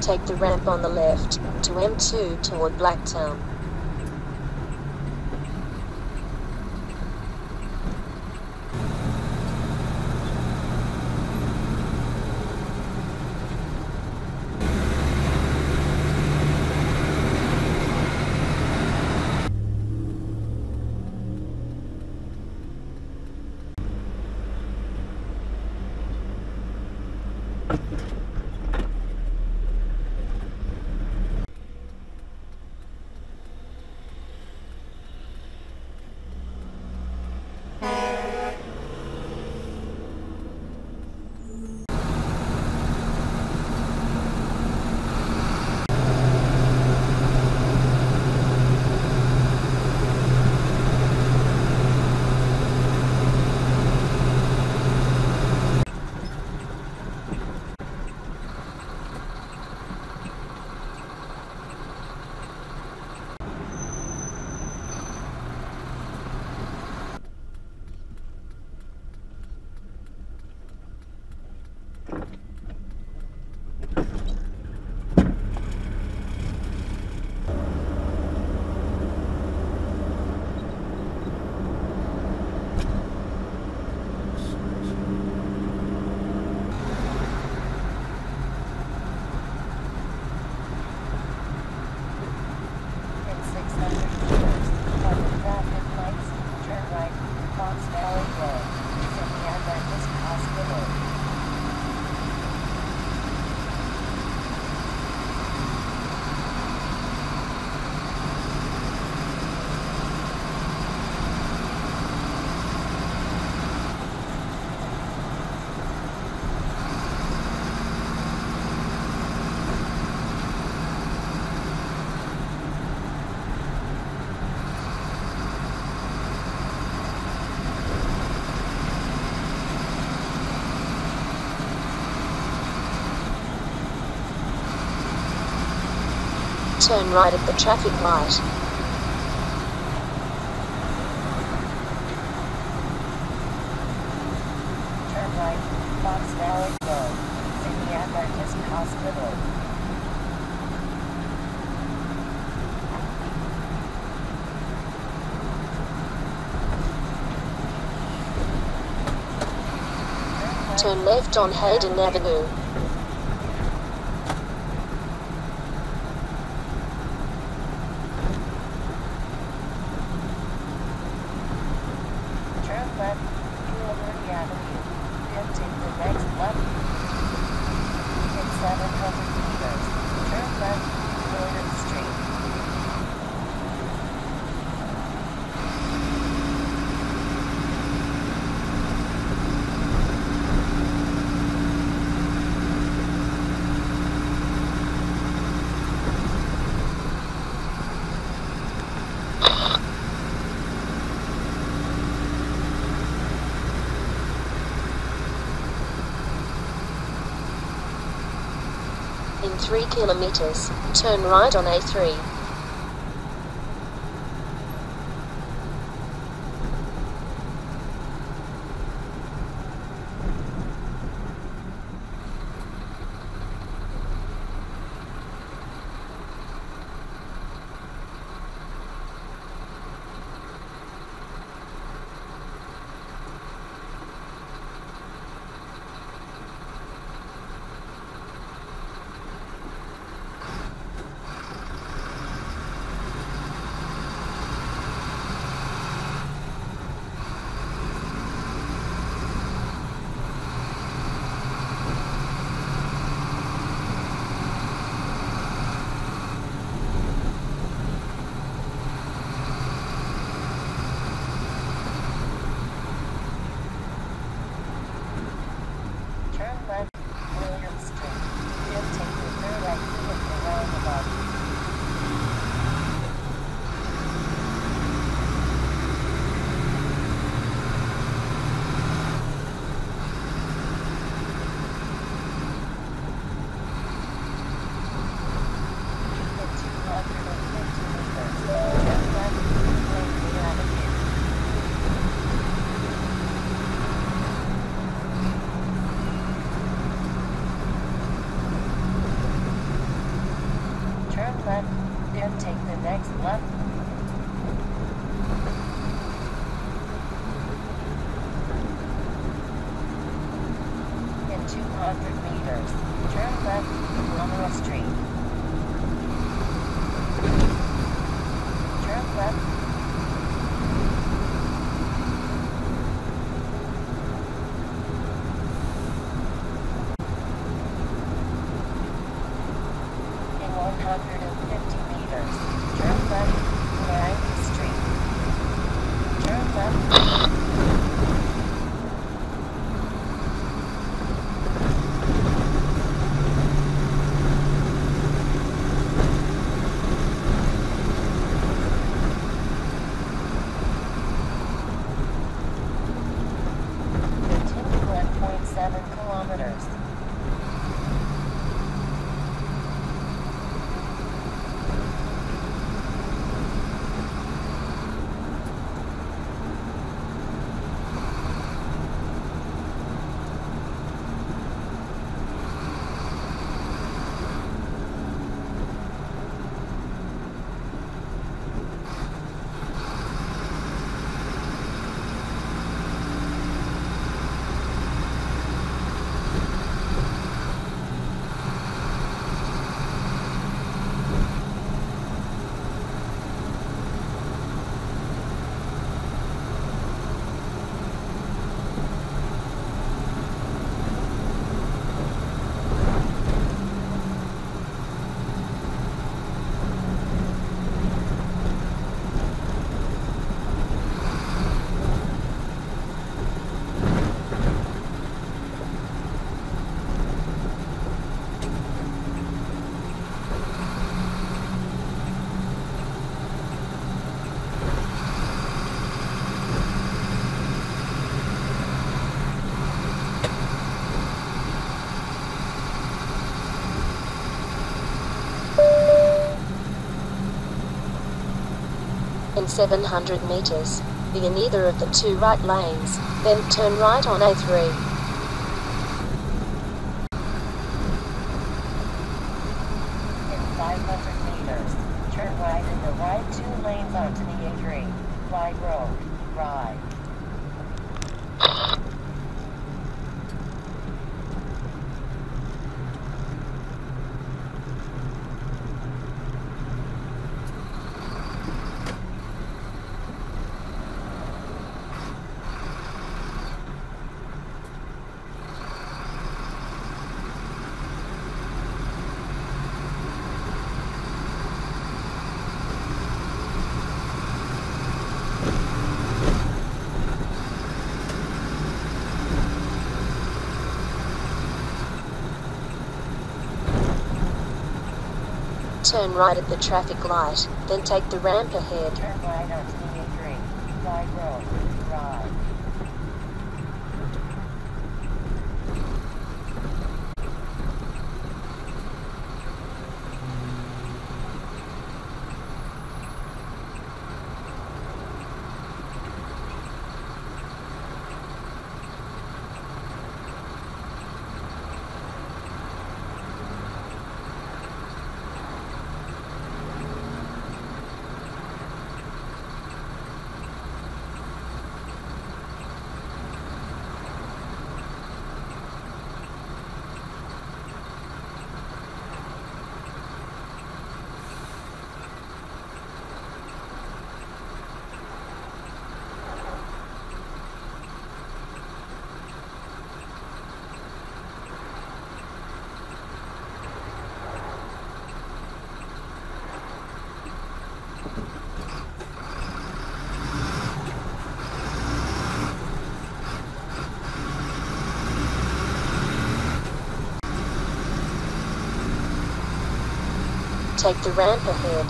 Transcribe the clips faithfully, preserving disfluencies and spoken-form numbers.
take the ramp on the left, to M two toward Blacktown. Turn right at the traffic light. Turn right, Fox Valley Road, Saint Adventist Hospital. Turn left on Hayden Avenue. Turn left, Gilbert Avenue, then take the next left. In seven hundred meters, turn left, Gordon Street. In three kilometers, turn right on A three. Canberra Street. Turn left. In one hundred fifty meters, turn left, Meringue Street. Turn left. Seven kilometers. In seven hundred meters, be in either of the two right lanes, then turn right on A three. In five hundred meters, turn right in the right two lanes onto the A three. Wide road, right. Turn right at the traffic light, then take the ramp ahead. Turn right onto the A three. Wide road, right. Take the ramp ahead.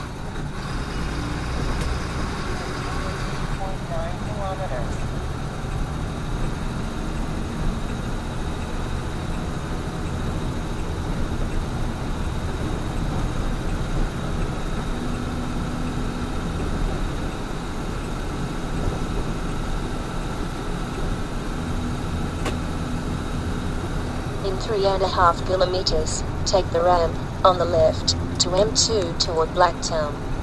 eight point nine kilometers. In three and a half kilometers, take the ramp on the left to M two toward Blacktown.